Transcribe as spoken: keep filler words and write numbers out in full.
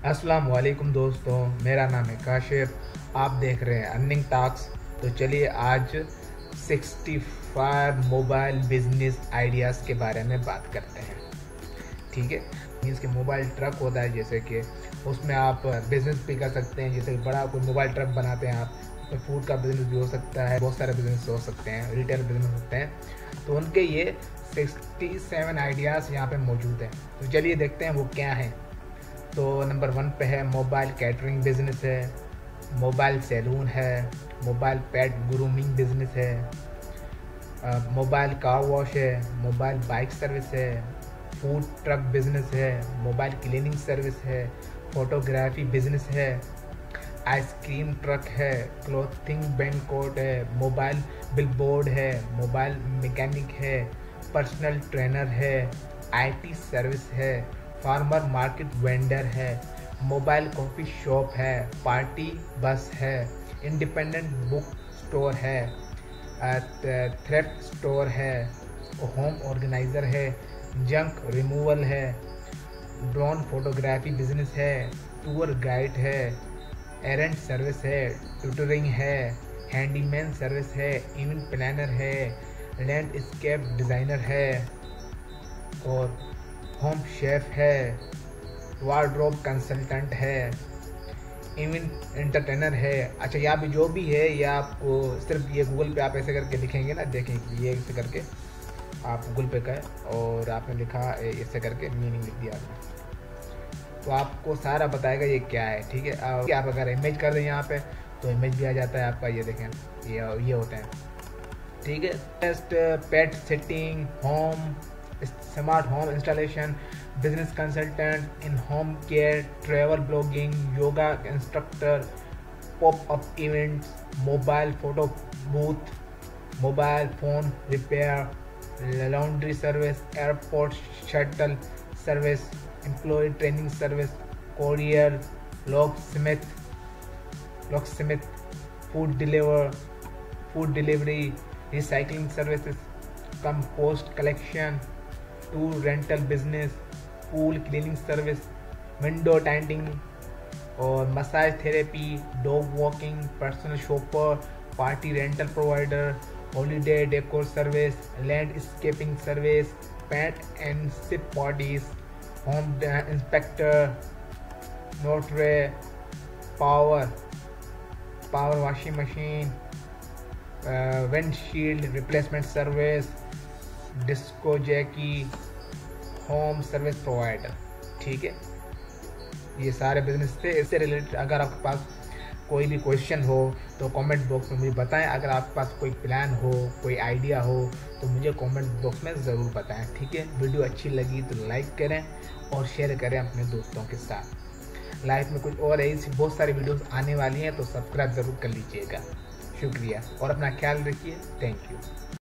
अस्सलाम वालेकुम दोस्तों, मेरा नाम है काशिफ। आप देख रहे हैं अर्निंग टॉक्स। तो चलिए आज पैंसठ मोबाइल बिजनेस आइडियाज़ के बारे में बात करते हैं। ठीक है, मीन्स कि मोबाइल ट्रक होता है, जैसे कि उसमें आप बिज़नेस भी कर सकते हैं। जैसे बड़ा कोई मोबाइल ट्रक बनाते हैं आप, उसमें फूड का बिज़नेस भी हो सकता है, बहुत सारे बिज़नेस हो सकते हैं, रिटेल बिज़नेस होते हैं। तो उनके ये सड़सठ आइडियाज़ यहाँ पे मौजूद हैं। तो चलिए देखते हैं वो क्या हैं। तो नंबर वन पे है मोबाइल कैटरिंग बिजनेस है, मोबाइल सैलून है, मोबाइल पेट ग्रूमिंग बिजनेस है, मोबाइल कार वॉश है, मोबाइल बाइक सर्विस है, फूड ट्रक बिजनेस है, मोबाइल क्लीनिंग सर्विस है, फोटोग्राफी बिजनेस है, आइसक्रीम ट्रक है, क्लोथिंग बैंकोट है, मोबाइल बिलबोर्ड है, मोबाइल मैकेनिक है, पर्सनल ट्रेनर है, आईटी सर्विस है, फार्मर मार्केट वेंडर है, मोबाइल कॉफ़ी शॉप है, पार्टी बस है, इंडिपेंडेंट बुक स्टोर है, थ्रिफ्ट स्टोर है, होम ऑर्गेनाइज़र है, जंक रिमूवल है, ड्रोन फोटोग्राफी बिजनेस है, टूर गाइड है, एरेंट सर्विस है, ट्यूटरिंग है, हैंडीमैन सर्विस है, इवेंट प्लानर है, लैंडस्केप डिज़ाइनर है, और होम शेफ है, वार्डरोब कंसल्टेंट है, इवेंट एंटरटेनर है। अच्छा, यहाँ पे जो भी है ये आपको सिर्फ ये गूगल पे आप ऐसे करके लिखेंगे ना, देखेंगे ये ऐसे करके आप गूगल पे का है और आपने लिखा ऐसे करके मीनिंग लिख दिया आपने, तो आपको सारा बताएगा ये क्या है। ठीक है, आप अगर इमेज कर दें यहाँ पे तो इमेज भी आ जाता है आपका। ये देखें, ये ये होते हैं। ठीक है, test pet setting, home smart home installation, business consultant in home care, travel blogging, yoga instructor, pop up events, mobile photo booth, mobile phone repair, laundry service, airport shuttle service, employ training service, courier, locksmith locksmith food deliver food delivery, recycling services, compost collection, tour rental business, pool cleaning service, window tinting और massage therapy, dog walking, personal shopper, party rental provider, holiday decor service, landscaping service, pet and sip parties, home inspector, notary, power power washing machine, windshield replacement service, disco jockey, home service provider. ठीक है, ये सारे business थे। इससे related अगर आपके पास कोई भी क्वेश्चन हो तो कमेंट बॉक्स में मुझे बताएं। अगर आपके पास कोई प्लान हो, कोई आइडिया हो तो मुझे कमेंट बॉक्स में ज़रूर बताएं। ठीक है, वीडियो अच्छी लगी तो लाइक करें और शेयर करें अपने दोस्तों के साथ। लाइफ में कुछ और ऐसी बहुत सारी वीडियोस आने वाली हैं, तो सब्सक्राइब ज़रूर कर लीजिएगा। शुक्रिया और अपना ख्याल रखिए। Thank you.